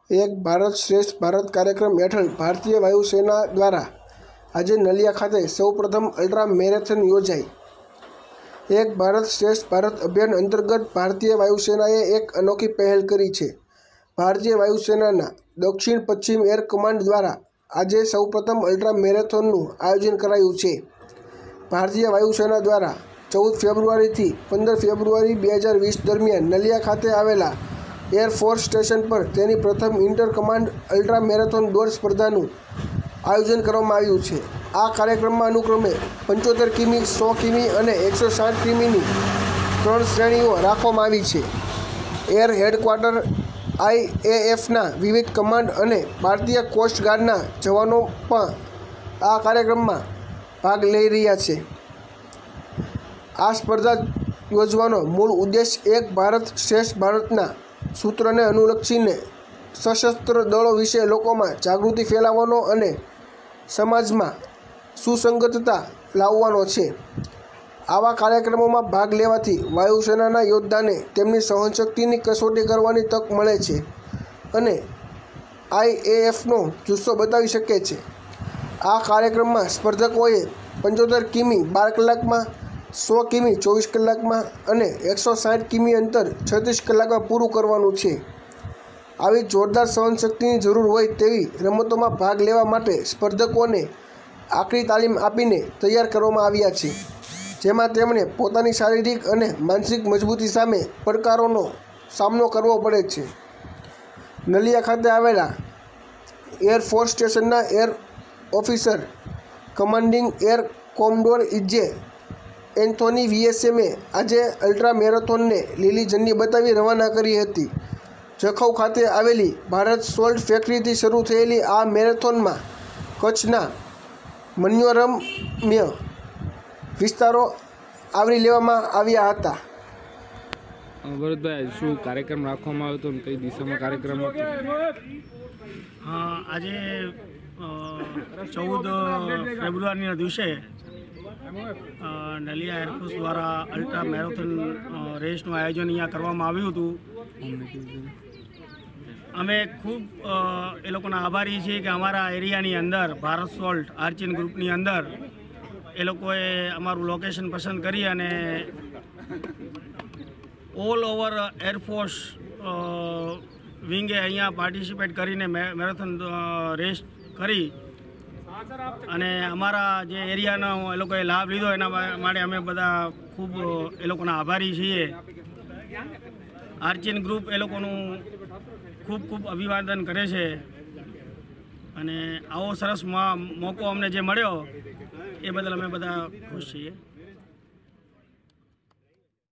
એક ભારત શ્રેષ્ઠ ભારત કાર્યક્રમ હેઠળ ભારતીય વાયુસેના દ્વારા આજે નલિયા ખાતે સૌપ્રથમ અલ્ટ્રા મેરેથોન યોજાઈ। એક ભારત શ્રેષ્ઠ ભારત અભિયાન અંતર્ગત ભારતીય વાયુસેનાએ એક અનોખી પહેલ કરી છે। ભારતીય વાયુસેનાના દક્ષિણ પશ્ચિમ એર કમાન્ડ દ્વારા આજે સૌપ્રથમ અલ્ટ્રા મેરેથોનનું આયોજન કરાયું છે। ભારતીય વાયુસેના દ્વારા 14 ફેબ્રુઆરીથી 15 ફેબ્રુઆરી 2020 દરમિયાન નલિયા ખાતે આવેલા એરફોર્સ સ્ટેશન પર તેની પ્રથમ ઇન્ટર કમાન્ડ અલ્ટ્રા મેરેથોન દોડ સ્પર્ધાનું આયોજન કરવામાં આવ્યું છે। આ કાર્યક્રમમાં અનુક્રમે 75 કિમી, 100 કિમી અને 160 કિમીની 3 શ્રેણીઓ રાખવામાં આવી છે। એર હેડક્વાર્ટર IAFના વિવિધ કમાન્ડ અને ભારતીય કોસ્ટ ગાર્ડના જવાનો પણ આ કાર્યક્રમમાં ભાગ લઈ રહ્યા છે। આ સ્પર્ધા યોજવાનો મૂળ ઉદ્દેશ એક ભારત શ્રેષ્ઠ ભારતના સૂત્રને અનુલક્ષીને સશસ્ત્ર દળો વિશે લોકોમાં જાગૃતિ ફેલાવવાનો અને સમાજમાં સુસંગતતા લાવવાનો છે। આવા કાર્યક્રમોમાં ભાગ લેવાથી વાયુસેનાના યોદ્ધાને તેમની સહનશક્તિની કસોટી કરવાની તક મળે છે અને IAFનો જુસ્સો બતાવી શકે છે। આ કાર્યક્રમમાં સ્પર્ધકોએ 75 કિમી 12 કલાકમાં, 100 કિમી 24 કલાકમાં અને 160 કિમી અંતર 36 કલાકમાં પૂરું કરવાનું છે। આવી જોરદાર સહનશક્તિની જરૂર હોય તેવી રમતોમાં ભાગ લેવા માટે સ્પર્ધકોને આકરી તાલીમ આપીને તૈયાર કરવામાં આવ્યા છે, જેમાં તેમણે પોતાની શારીરિક અને માનસિક મજબૂતી સામે પડકારોનો સામનો કરવો પડે છે। નલિયા ખાતે આવેલા એરફોર્સ સ્ટેશનના air officer commanding air commodore E J Anthony VSMએ આજે અલ્ટ્રા મેરેથોનને લીલી ઝંડી બતાવી રવાના કરી હતી। જખૌ ખાતે આવેલી ભારત સોલ્ટ ફેક્ટરીથી શરૂ થયેલી આ મેરેથોનમાં કચ્છના મનોરમ્ય વિસ્તારો આવરી લેવામાં આવ્યા હતા। ભરતભાઈ, શું કાર્યક્રમ રાખવામાં આવ્યો હતો અને કઈ દિશામાં કાર્યક્રમ હતો? આજે 14 ફેબ્રુઆરીના દિવસે નલિયા એરફોર્સ દ્વારા અલ્ટ્રા મેરેથોન રેસનું આયોજન અહીંયા કરવામાં આવ્યું હતું। અમે ખૂબ એ લોકોના આભારી છીએ કે અમારા એરિયાની અંદર ભારત સોલ્ટ આર્ચિન ગ્રુપની અંદર એ લોકોએ અમારું લોકેશન પસંદ કરી અને ઓલ ઓવર એરફોર્સ વિંગે અહીંયા પાર્ટિસિપેટ કરીને મેરેથોન રેસ કરી અને અમારા જે એરિયાનો એ લોકોએ લાભ લીધો એના માટે અમે બધા ખૂબ એ લોકોના આભારી છીએ। આર્ચિન ગ્રુપ એ લોકોનું ખૂબ ખૂબ અભિવાદન કરે છે અને આવો સરસ મોકો અમને જે મળ્યો એ બદલ અમે બધા ખુશ છીએ।